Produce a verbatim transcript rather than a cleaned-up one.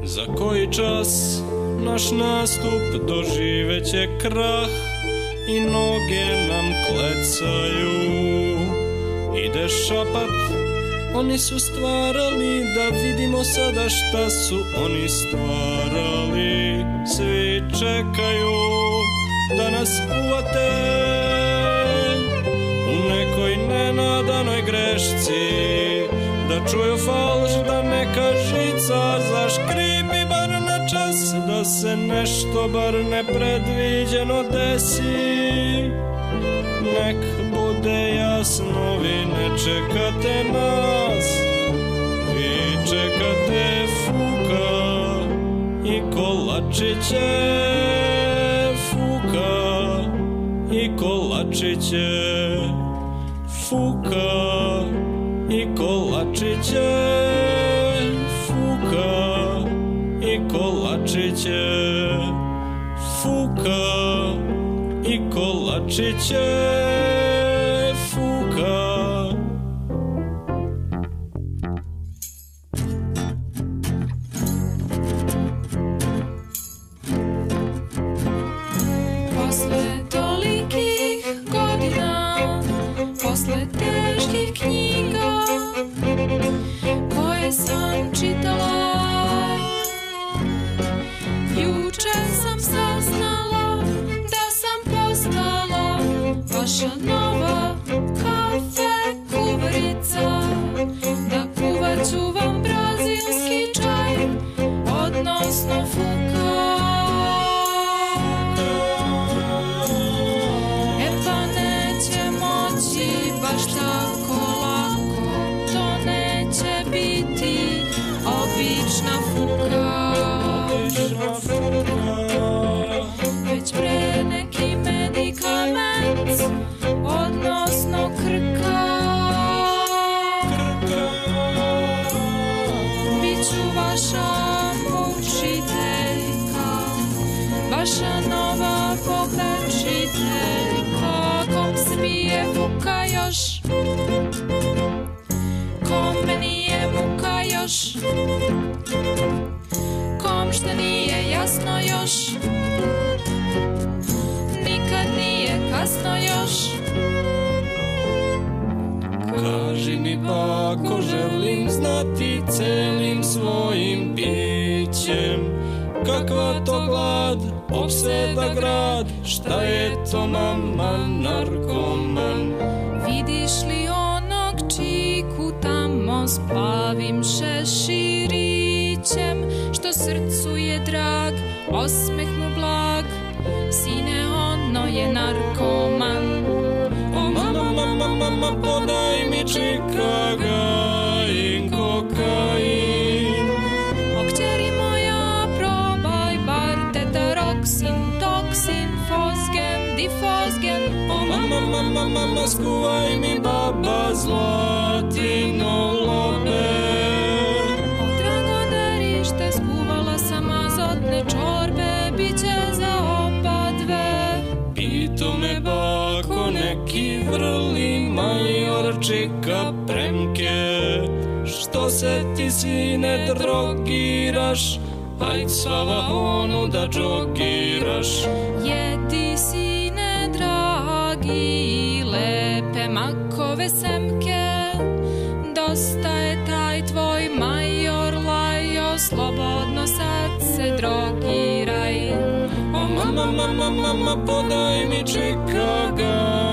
Za koji čas naš nastup doživeće krah i noge nam klecaju. Ide šapat, oni su stvarali, da vidimo sada šta su oni stvarali. Svi čekaju da nas uvate u nekoj nenadanoj grešci, da čuju falš, da neka žica zaškripi bar na čas, da se nešto bar nepredviđeno desi. Nek bude jasno, vi ne čekate nas, vi čekate Fuka i kolačiće. Fuka i kolačiće. Fuka i kolačiće. Fuka i kolačiće. Fuka i kolačiće. Fuka. Posle tolikih godina, posle teških knjiga koje sam čitala, juče sam saznala da sam postala vaša nova kafe kuvarica, da kuvat ću vam brazilski čaj, odnosno Fuka. E pa neće moći baš tako lako, to neće biti obična Fuka, već pre neki medikament, odnosno krka. Biću vaša mučiteljka, vaša nova popečiteljka. Kom smije Fuka još, kom nije muka još, kom šta nije jasno još, nikad nije kasno još. Kaži mi bako, želim znati celim svojim bićem, kakva to glad opseda grad, šta je to mama narkoman. Vidiš li onog čiku tamo s plavim šeširićem, što srcu je drag, osmeh mu blag, sine ono je narkoman. O mama, mama, mama, podaj mi čikagain, kokain. O kćeri moja, probaj bar tetaroksin, toksin, fosgen, difosgen. O mama, mama, mama, skuvaj mi baba zlatino lobe. O drago derište, skuvala sam azotne čorbe, biće za oba dve. Pito me bako neki vrli majorčika premke, što se ti sine drogiraš, ajd sava onu da džogiraš. Jedi sine dragi, lepe makove semke, dosta je taj tvoj major lajo, slobodno sad se drogiraj. O mama, mama, mama, podaj mi čikaga.